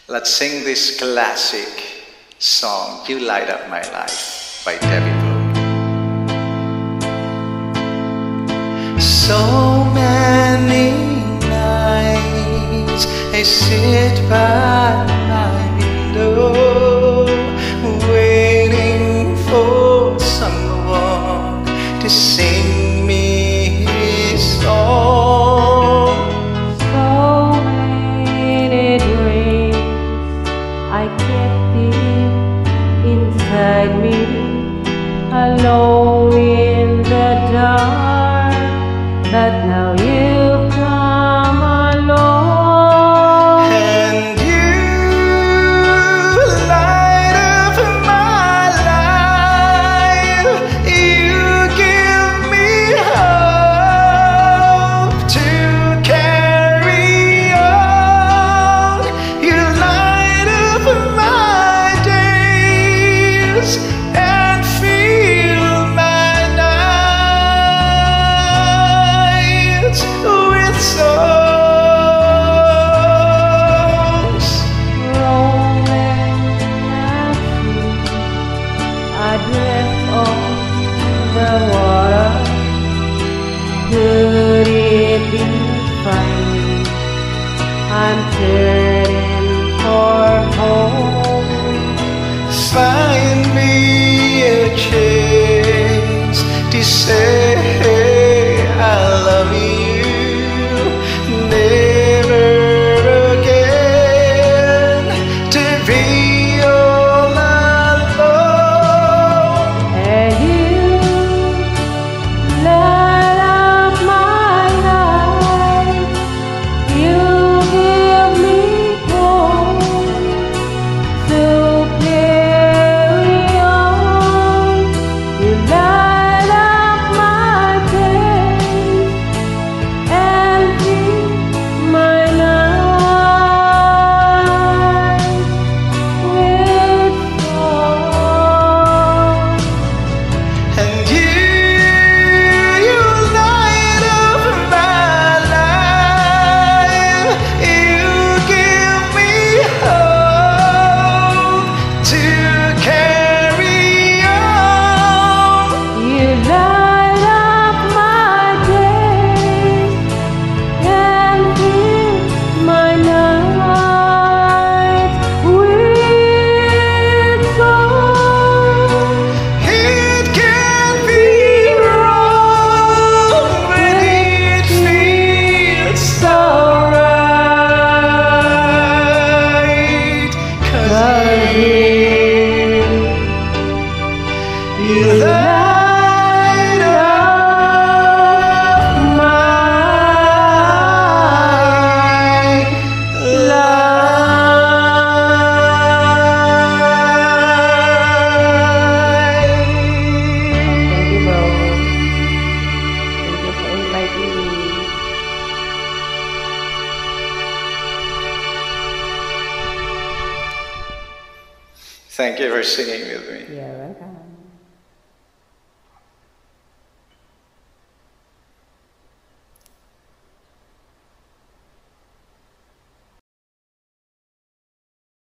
Let's sing this classic song, You Light Up My Life by Toto. So many nights I sit by my window, waiting for someone to sing me his song. So many dreams I kept it inside me, alone in the dark. But now you come along, and you light up my life. You give me hope to carry on. You light up my days and fill my with songs. rolling adrift on the water. Could it be fine? I'm turning for home. Find me a chance to say I love you, never again to be all alone. And you light up my life. You give me hope to carry on. You light up my days and fill my nights with song. And you light up my life. You give me hope to carry on. You light up my days and fill my nights with song. It can't be wrong when it feels so right. 'Cause you light up my life. Thank you, bro. Thank you for inviting me. Thank you for singing with me. You're welcome.